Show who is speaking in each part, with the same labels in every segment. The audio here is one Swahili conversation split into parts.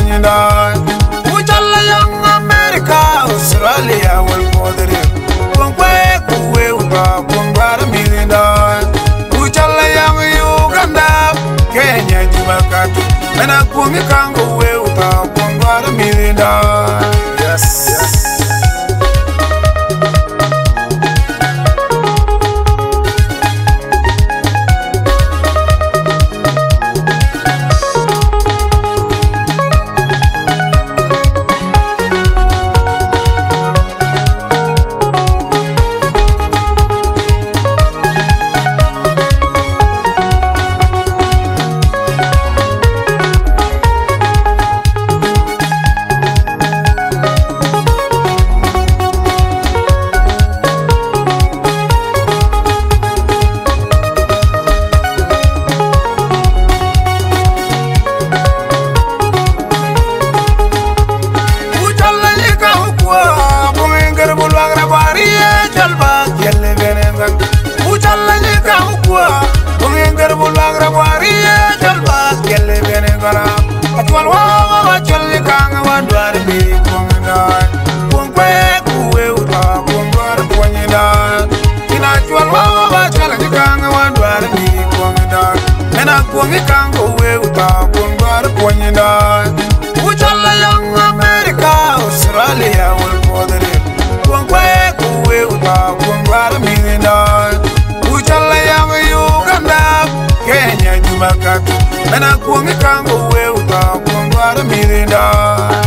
Speaker 1: Ponyina. Ujala young America, Australia, will bother it. Pongwe, Kuwe, Uba, Pongwara Milina. Ujala young Uganda, Kenya, Jubakatu. And I put me Kango, Uba, Pongwara Milina. Yes. Australia will bother it. Pongwe, Kuwe, Uba, Pongwara Milina. Ujala young Uganda, Kenya, Jubakatu. And I put me Kango, Uba, Pongwara Milina.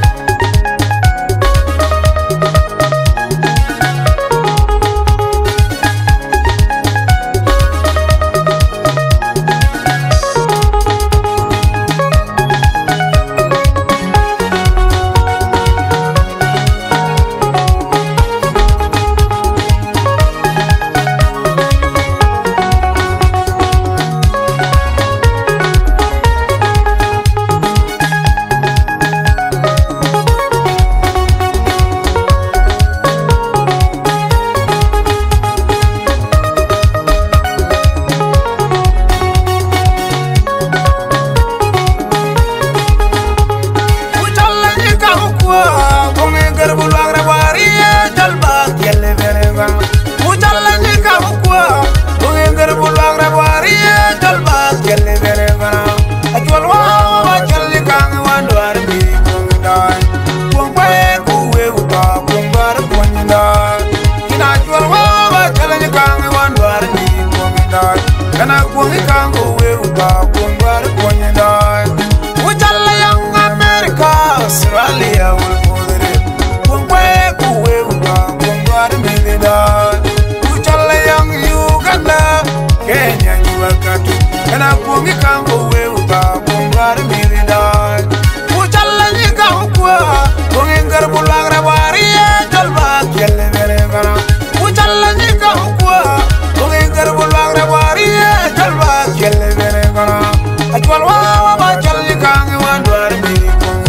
Speaker 1: Australia will bother it. Pongwe, Kuwe, Uba, Pongwara Milina. Ujala young Uganda, Kenya, Jubakatu. And I put me Kango, Uba, Pongwara Milina. Ujala Nika Ukwa, Pongingar Bulagra Waria, Jalba, Kelevera. Ujala Nika Ukwa, Pongingar Bulagra Waria, Jalba, Kelevera. I told Wawa, Jalika, one word me.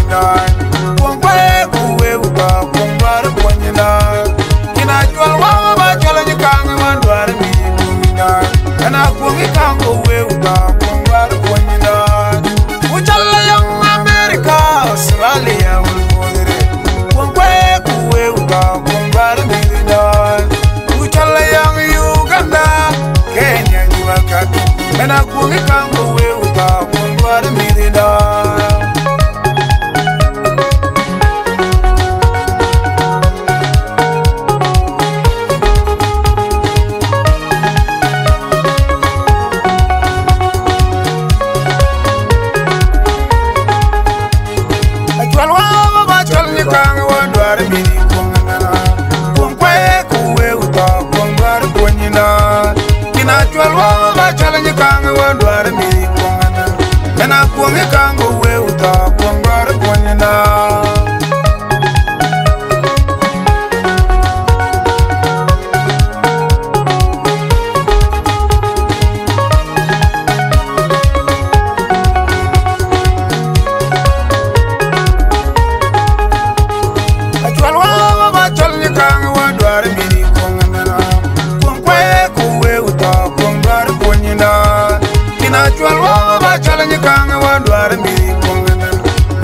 Speaker 1: Pongwe, Kuwe, Uba, Pongwara Ponyina. Kina jwal Wawa, Jalika, one word me. And I put me Kango, Uba, Pongwara Ponyina. Ujala young America, Australia will bother it. Pongwe, Kuwe, Uba, Pongwara Milina. Ujala young Uganda, Kenya, Jubakatu. And I put me Kango, Uba, Pongwara Milina.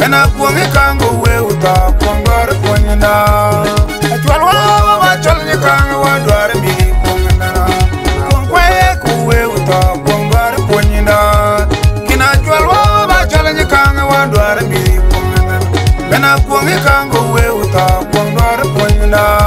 Speaker 1: Bena kuangi kango we uta kwangwar kwanyana Achwal wa wachal ni kango wadwar mi kwangana Kwangwaye kuwe uta kwangwar kwanyana Kina achwal wa wachal ni kango wadwar mi kwangana Bena kuangi kango we uta kwangwar kwanyana